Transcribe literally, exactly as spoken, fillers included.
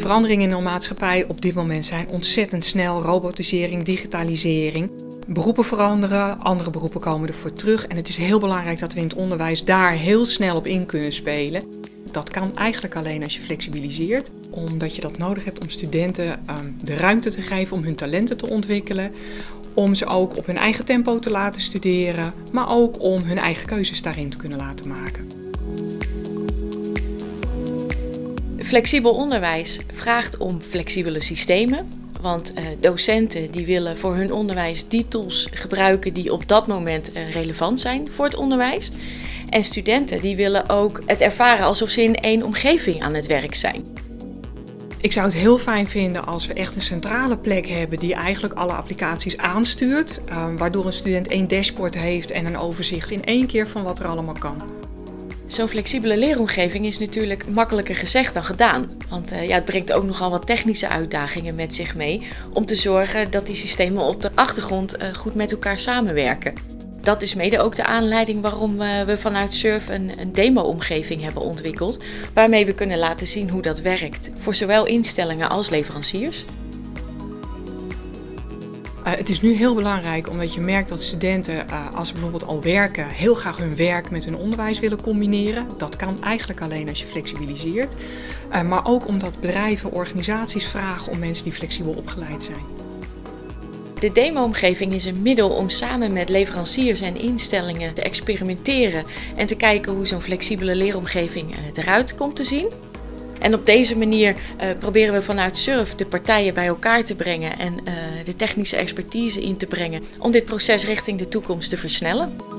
veranderingen in de maatschappij op dit moment zijn ontzettend snel. Robotisering, digitalisering. Beroepen veranderen, andere beroepen komen ervoor terug. En het is heel belangrijk dat we in het onderwijs daar heel snel op in kunnen spelen. Dat kan eigenlijk alleen als je flexibiliseert, omdat je dat nodig hebt om studenten um, de ruimte te geven om hun talenten te ontwikkelen. Om ze ook op hun eigen tempo te laten studeren, maar ook om hun eigen keuzes daarin te kunnen laten maken. Flexibel onderwijs vraagt om flexibele systemen. Want uh, docenten die willen voor hun onderwijs die tools gebruiken die op dat moment uh, relevant zijn voor het onderwijs. En studenten die willen ook het ervaren alsof ze in één omgeving aan het werk zijn. Ik zou het heel fijn vinden als we echt een centrale plek hebben die eigenlijk alle applicaties aanstuurt. Uh, waardoor een student één dashboard heeft en een overzicht in één keer van wat er allemaal kan. Zo'n flexibele leeromgeving is natuurlijk makkelijker gezegd dan gedaan. Want uh, ja, het brengt ook nogal wat technische uitdagingen met zich mee om te zorgen dat die systemen op de achtergrond uh, goed met elkaar samenwerken. Dat is mede ook de aanleiding waarom uh, we vanuit SURF een, een demo-omgeving hebben ontwikkeld, waarmee we kunnen laten zien hoe dat werkt voor zowel instellingen als leveranciers. Uh, het is nu heel belangrijk omdat je merkt dat studenten, uh, als ze bijvoorbeeld al werken, heel graag hun werk met hun onderwijs willen combineren. Dat kan eigenlijk alleen als je flexibiliseert. Uh, maar ook omdat bedrijven, organisaties vragen om mensen die flexibel opgeleid zijn. De demo-omgeving is een middel om samen met leveranciers en instellingen te experimenteren en te kijken hoe zo'n flexibele leeromgeving uh, eruit komt te zien. En op deze manier uh, proberen we vanuit SURF de partijen bij elkaar te brengen en uh, de technische expertise in te brengen om dit proces richting de toekomst te versnellen.